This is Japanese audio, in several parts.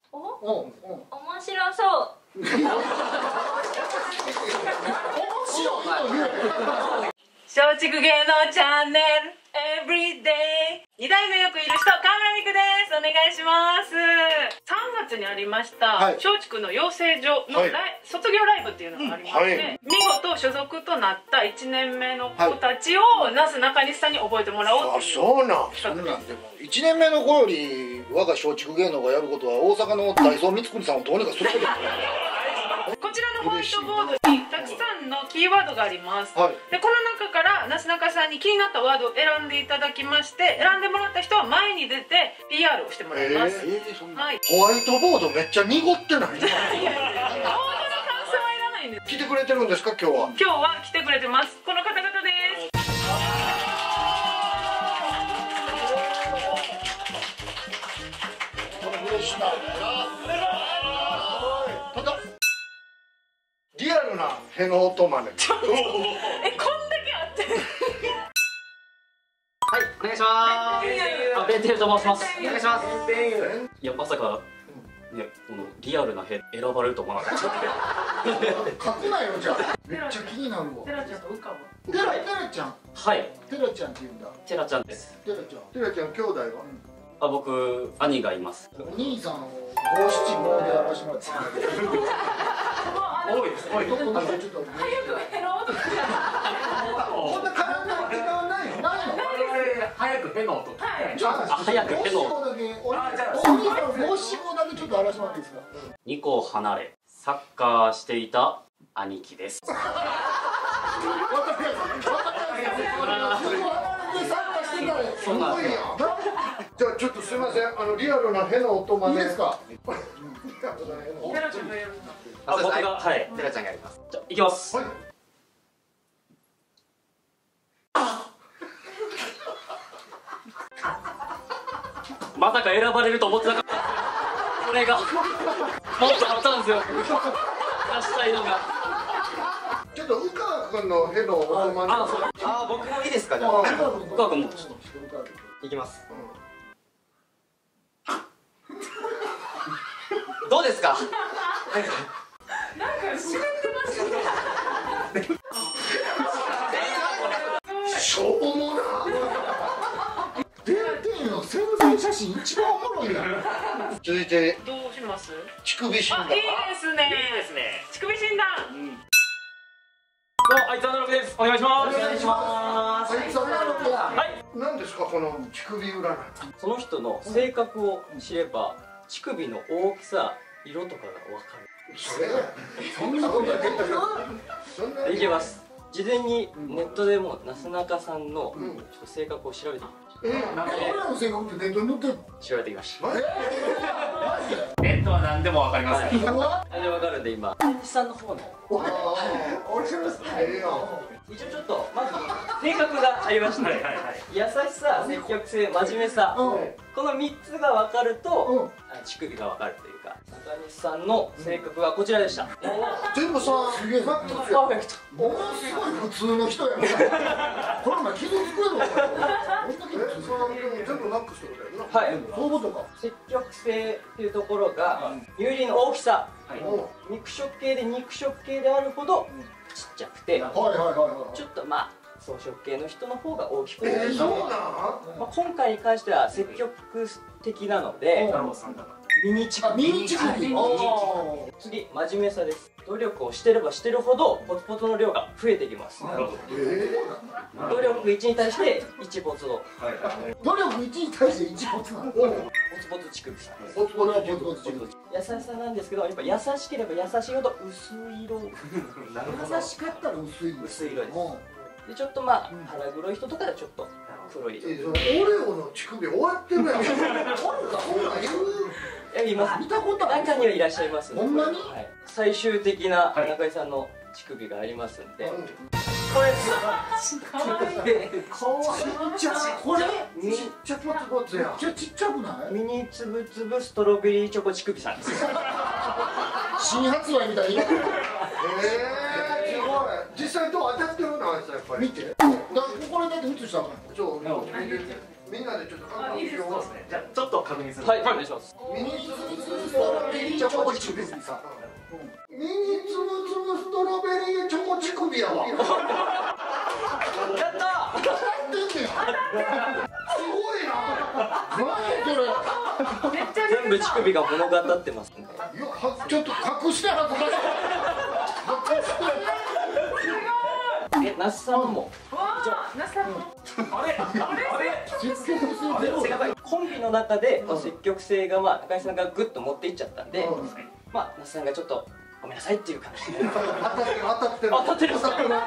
お、面白そう。 面白いと言う。 松竹芸能チャンネルエブリデイ2代目よくいる人、河村美久です。お願いします。3月にありました、 はい、 松竹の養成所の卒業ライブっていうのがありまして、見事所属となった1年目の子たちをなすなかにしさんに覚えてもらおうっていうそうなんです。1年目の子より我が松竹芸能がやることは大阪のダイソー光圀さんをどうにかすることです。 こちらのホワイトボードにたくさんのキーワードがあります、はい、でこの中からなすなかさんに気になったワードを選んでいただきまして、選んでもらった人は前に出て PR をしてもらいます。はい、 ホワイトボードめっちゃ濁ってない？ ボードの感想はいらないんです。 来てくれてるんですか？今日は。 今日は来てくれてます。この方々です。 リアルなヘノオトマネ。 こんだけあって。 はい、お願いします。ベンテールと申します。お願いします。いや、まさかね、このリアルなヘ選ばれると思わなかった。 書くなよ、じゃあ。めっちゃ気になるわ。 テラちゃんとウカは。 テラちゃん。 はい。 テラちゃんって言うんだ。 テラちゃんです。 テラちゃん兄弟は？ あ、僕兄がいます。 お兄さんを五七五で表しまって。 多いです。多い。 ちょっと早くヘローとか。 こんな体の時間ないよ。ないの。 早くヘノと。 早くヘノ。お兄さん五七五だけちょっと表してもらっていいですか。 2個離れサッカーしていた兄貴です。 そうなんですよ。じゃあちょっとすみません、リアルなヘの音までいいですか。 あ、僕がはいテラちゃんがやります。じゃあ行きます。はい。まさか選ばれると思ってなかった。これがもっとあったんですよ。出したいのが。 ちょっと宇川君のヘの音まで。 あ、僕もいいですか。じゃあ宇川君もいきます。どうですか。 なんか湿ってますよね。 しょうもな。点々の宣材写真一番おもろいな。続いてどうします？ 乳首診断。 いいですね。いいですね。乳首診断。 どうも、あいつアナログです。お願いします。 お願いします。あいつアナログだ。 はい。 何ですかこの乳首占い。その人の性格を知れば乳首の大きさ、色とかがわかる。 そんなことやってる？ いけます。事前にネットでもなすなかさんのちょっと性格を調べて俺らの性格ってネットに載ってるの？ 調べてきました。 ネットは何でもわかります。 何でもわかるんで今大西さんの方の一応ちょっとまず性格がありまして、優しさ、積極性、真面目さ、この3つが分かると乳首が分かるというか、中西さんの性格はこちらでした。 全部さ、すげえパーフェクト。ものすごい普通の人やな。これお前傷つくやろ。全部マックスってことやな。はい、そういうことか。 積極性っていうところが乳輪の大きさ、肉食系で肉食系であるほどちっちゃくて、ちょっとまあ草食系の人の方が大きくて、今回に関しては積極的なのでミニ乳首。次、真面目さです。努力をしてればしてるほどポツポツの量が増えてきます。努力1に対して1ポツを。 努力1に対して1ポツなの？ ポツポツ乳首さん。優しさなんですけど、やっぱ優しければ優しいほど薄い色。 優しかったら薄い色です。 でちょっとまあ腹黒い人とかはちょっと黒い色。 オレオの乳首終わってるやん。 います。見たこと中にはいらっしゃいます。ほんまに？最終的な中井さんの乳首がありますんで。これかわいい。これちっちゃポツポツや。ちっちゃくない？ ミニつぶつぶストロベリーチョコ乳首さんです。 新発売みたいな。すごい。実際どう当たってるのあいつやっぱり。見て。これだって映したから。みんなでちょっと確認しよう。 じゃあちょっと確認する。 はい、お願いします。 ミニツブツブストロョコ乳首さ。ミニつぶつぶストロベリーチョコ乳首やわ。やった。すごいな。何それ。 全部乳首が物語ってますね。 いや、ちょっと隠して恥ずかしい。 那須さんも。 那須さんも。あれ。 コンビの中で積極性が中井さんがグッと持っていっちゃったんで、那須さんがちょっとごめんなさいっていう感じで。当たってる。って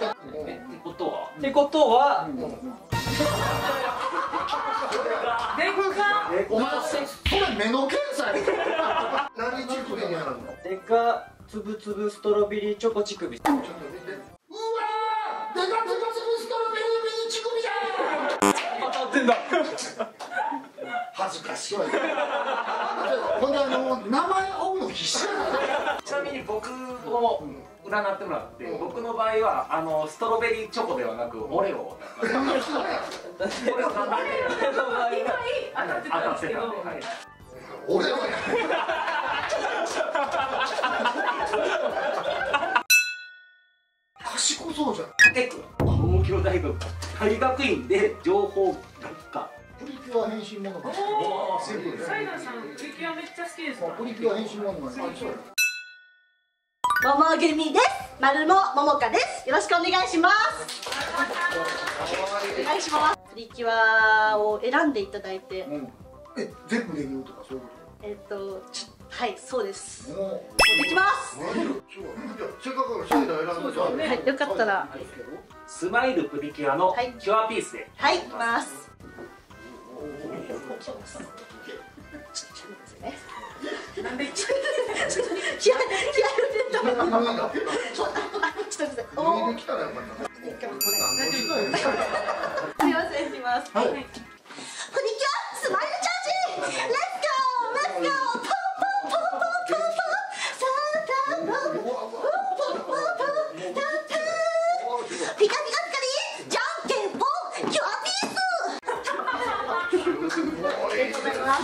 ことは。 お前それ目の検査や。何乳首になるの？ デカつぶつぶストロベリーチョコ乳首。ちょっと見て。うわー、デカつぶつぶストロベリーミニ乳首じゃん。当たってんだ。 恥ずかしい。ほんで名前追うの必死やな。 ちなみに僕も占ってもらって、僕の場合はストロベリーチョコではなくオレオ。 当たってた。 俺は賢そうじゃん。 武君、東京大学大学院で情報学科。 プリキュア変身もの。 サイダーさん、プリキュアめっちゃ好きですか？ プリキュア変身もの。 ももぐみです。まるもももかです。よろしくお願いします。お願いします。プリキュアを選んでいただいて、 全部できるとかそういうこと？はい、そうです。できます。 せっかくシャイダー選んでた。 はい、よかったら。 スマイルプリキュアのキュアピースで。 はい、いきます。なんで気合い入れてんの？ちょっとおお。すみません、します。プリキュアスマイルチャージ。レッツゴー、レッツゴー。ポンポンポンポンポンポン。サーターポンポンポンポンポン。ピカピカピカリじゃんけんぽんキュアピース。ありがとうございます。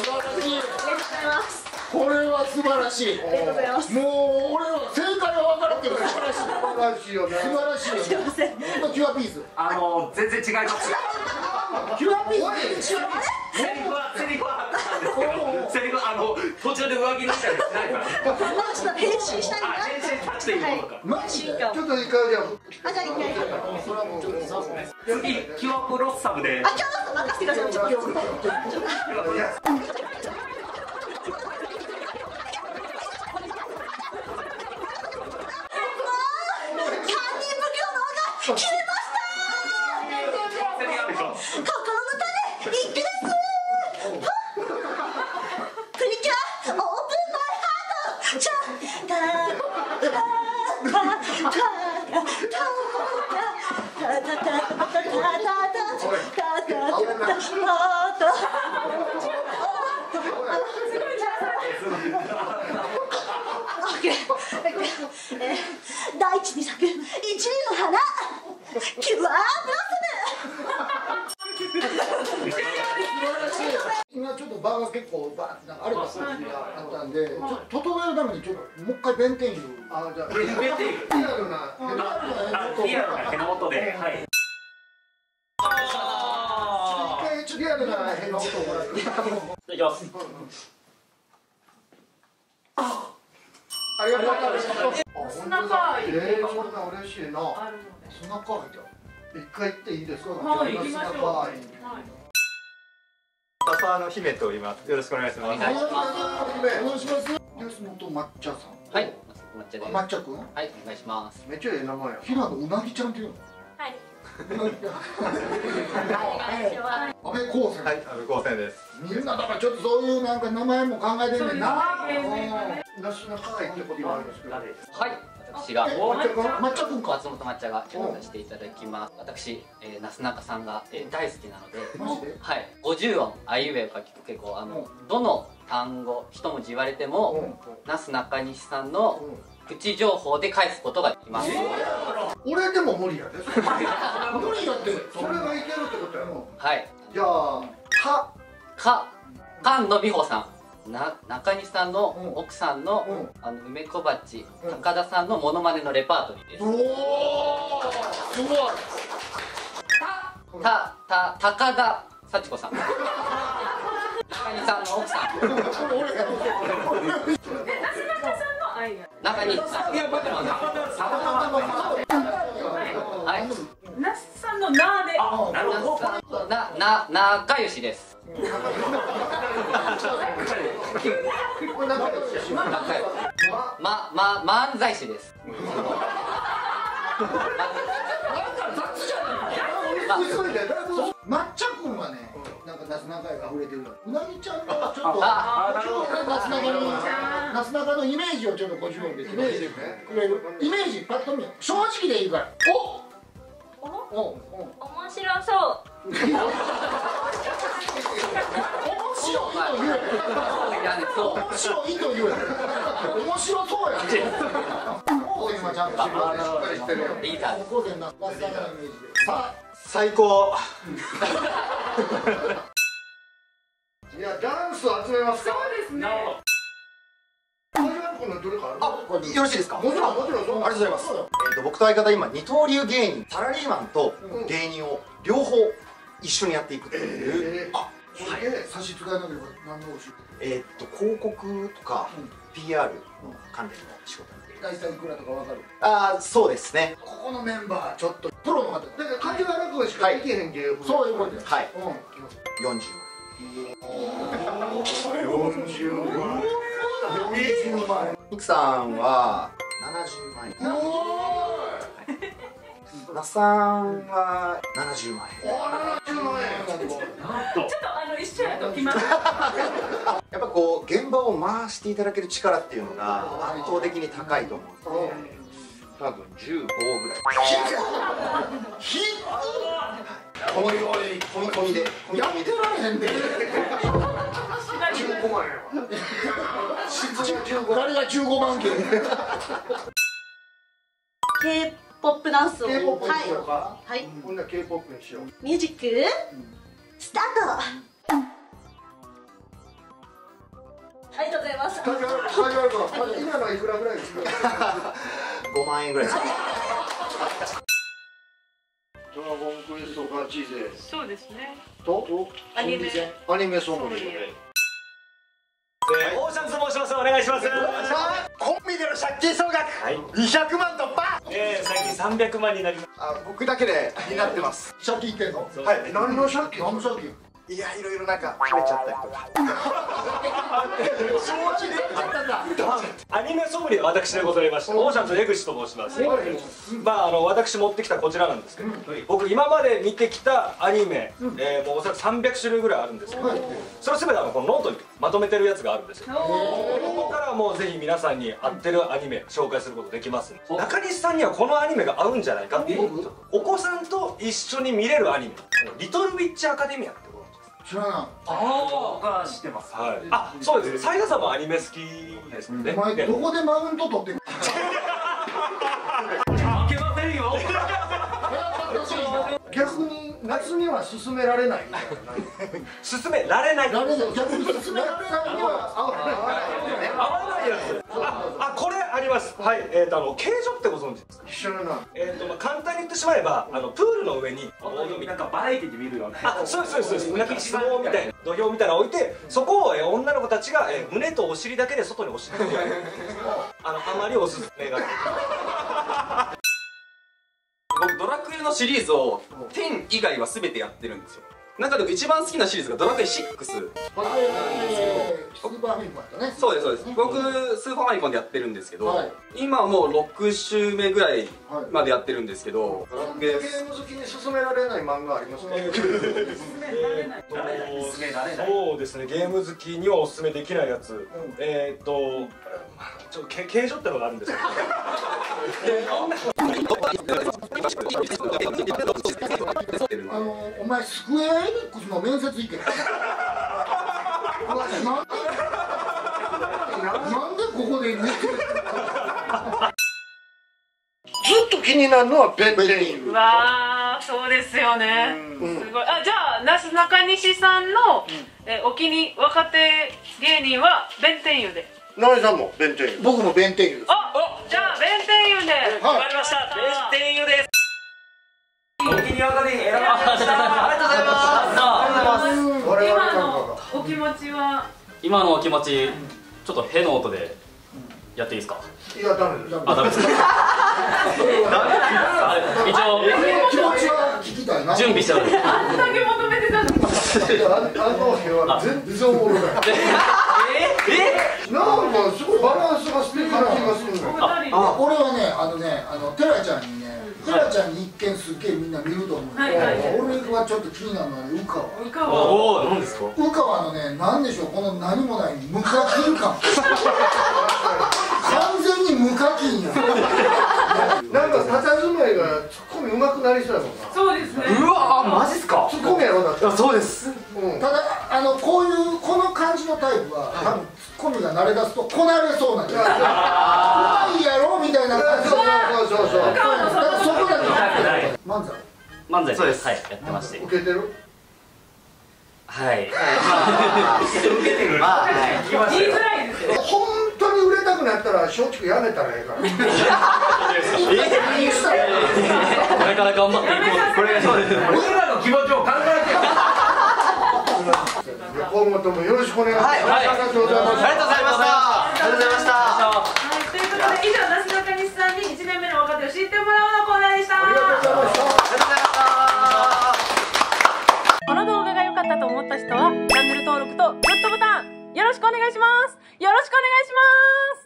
これは素晴らしい。 ありがとうございます。 もう俺は正解は分からんけど素晴らしい。素晴らしいよね。素晴らしいよね。 すいません。 キュアピース。 全然違います。 キュアピース。 セリフはあったんですけど、セリフ途中で上着のしたりしないから。 ちょっと変身したいな。 変身させていこうとか。 マジで。ちょっと一回じゃあ。 じゃあ一回。 次キュアプロッサムで。 キュアプロッサム任せてください。決めましたー。心の種一気です。プリキュアオープンマイハート。チャタタ第一に咲く一輪の花キュアブロッサム。 今ちょっと場が結構バーってあればあったんで、ちょっと整えるためにちょっともう一回弁天油。じゃあリアルな手元で。はい。 リアルな変な音をもらって。 いきます。 ありがとうございます。 砂川い。 そんな嬉しいな。砂川いじゃん。一回行っていいですか。 はい、行きましょう。 笹の姫と言います。よろしくお願いします。 お願いします。安本抹茶さん。 はい、抹茶です。 抹茶くん。 はい、お願いします。 めっちゃええ名前や。平野うなぎちゃんっていうの。 はい。 安倍高専。 はい、安倍高専です。 みんなだからちょっとそういうなんか名前も考えてんねんな。なしなかいってこと言われるんですけど。 はい、私が抹茶くんか。 松本抹茶が紹介させていただきます。私、なすなかさんが大好きなので、はい、50音あいうえおかきくけこどの単語一文字言われてもなすなかにしさんの口情報で返すことができます。 俺でも無理やで。無理やって。それがいけるってことやろ。 はい。 じゃあ菅野美穂さん。 中西さんの奥さんの梅小鉢高田さんのモノマネのレパートリーです。 おお、すごい。 高田幸子さん。中西さんの奥さん。中西さん。いや、待って待って。はい。 那須さんのなで。 なるほど。 仲良しです。漫才師です。 まっちゃくんはね、なんかなすなかが溢れてる。うなぎちゃんがちょっとなすなかのイメージをちょっとご自分でイメージくれる。イメージパッと見よ。正直でいいから。 面白そう。 面白いと言え。面白いと言え。面白そうやね。今ちゃんとしっかりしてるよ。 リーダー。 さあ、 最高。 いや、ダンスを集めますか。 そうですね。 よろしいですか。 もちろん、もちろん。 ありがとうございます。僕と相方今二刀流芸人、サラリーマンと芸人を両方一緒にやっていくっていう。 あ、それで差し支えなければ何のお仕事？ 広告とか PR 関連の仕事。 大体いくらとかわかる？ ああ、そうですね。 ここのメンバーちょっとプロの方。だから梶原君しかできへん芸風。そういうことです。 はい。40万。40万。ミクさんは70万円。那須さんは70万円。 70万円。 ちょっと一緒やと決まって。 やっぱこう現場を回していただける力っていうのが圧倒的に高いと思うので、多分15ぐらい。込みでやってられへんで。15万円。誰が15万件。 K-POP ダンスを。 K-POP にしようか。 はい。 こんな K-POP にしよう。 ミュージックスタート。ありがとうございます。 梶原君、今のはいくらぐらいですか。 5万円ぐらいです。 ドラゴンクエストガチ勢そうですね。 とアニメソムリエ。 オーシャンズ申します。お願いします。 コンビでの借金総額200万突破。 最近300万になります。 僕だけでになってます。 借金いってんの？ はい。 何の借金？何の借金？ いや、いろいろなんか食べちゃったりとか。 アニメソムリエ私でございまして、オーシャンズ江口と申します。私持ってきたこちらなんですけど、僕今まで見てきたアニメ、もうおそらく300種類ぐらいあるんですけど、それすべてこのノートにまとめてるやつがあるんですよ。ここからもうぜひ皆さんに合ってるアニメ紹介することできます。中西さんにはこのアニメが合うんじゃないかっていう、お子さんと一緒に見れるアニメ、リトルウィッチアカデミアってこと。 知らない。 僕は知ってます。 はい。あ、そうですね。斉田さんもアニメ好きですもんね。 お前どこでマウント取ってる？ 負けませんよ。 逆に夏には勧められない。 勧められない。 逆に勧められないには合わないやつ。これあります。はい。形状ってご存知ですか？ 知らない。 簡単に言ってしまえばプールの上になんかバラエティで見るよね。 そうですそうです。なんか相撲みたいな土俵みたいなのを置いて、そこを女の子たちが胸とお尻だけで外に押し出してあまりおすすめが。 僕ドラクエのシリーズを10以外は全てやってるんですよ。中でも一番好きなシリーズがドラクエ6。 スーパーファミコンだったね。 そうですそうです。僕スーパーファミコンでやってるんですけど、今もう6週目ぐらいまでやってるんですけど、 ゲーム好きに勧められない漫画ありますか？ そうですね。ゲーム好きにはおすすめできないやつ。形状ってのがあるんですよ。 お前スクエアエニックスの面接行け。なんでここでずっと気になるのはベッテイン。 わそうですよね。すごい。じゃあなすなかにしさんのお気に若手芸人は弁天湯で。 直江さんも弁天湯。僕も弁天湯。 じゃあ弁天湯で。 決まりました。弁天湯です。お気に若手に選ばれました。ありがとうございます。ありがとうございます。 今のお気持ちは。 今のお気持ちちょっとへの音でやっていいですか。 いや、ダメです。 ダメですか。一応気持ちは聞きたいな。 準備してる。 あんだけ求めてたのに。 あの部屋は全然おもろない。なんかすごいバランスがしてる感じがするのよ。俺はね、テラちゃんにね、テラちゃんに一見すっげえみんな見ると思うんだけど、俺はちょっと気になるのはね、ウカワ。 おお、何ですか。 ウカワのね、なんでしょう、この何もない無課金感。完全に無課金や。なんか佇まいがツッコミ上手くなりそうやもんな。 そうですね。 うわ、マジっすか。 ツッコミやろだって。 そうです。 ただこの感じのタイプは多分ツッコミが慣れ出すとこなれそうなんですよ。うまいやろみたいな感じで。そう。だからそこだけ漫才です。はい、やってまして。 受けてる。 はい。 受けてる。まあ、 言いづらいですよ。 本当に売れたくなったら松竹やめたらええから。 これから頑張っていこう。 これがそうです。俺らの気持ちを考えて。 今後ともよろしくお願いします。ありがとうございました。 ありがとうございました。ありがとうございました。 ということで以上なすなかにしさんに1年目の若手を知ってもらうのコーナーでした。 ありがとうございました。 この動画が良かったと思った人はチャンネル登録とグッドボタンよろしくお願いします。よろしくお願いします。